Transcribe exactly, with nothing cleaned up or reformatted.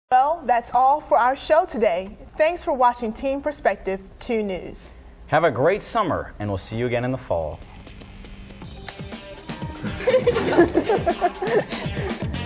Well, that's all for our show today. Thanks for watching Team Perspective two News. Have a great summer, and we'll see you again in the fall.